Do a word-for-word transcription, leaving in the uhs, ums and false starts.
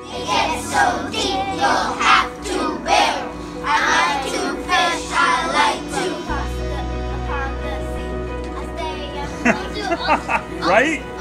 It gets so deep, you'll have to bear. I like to fish, I like to cross the, upon the sea. I stay and Right?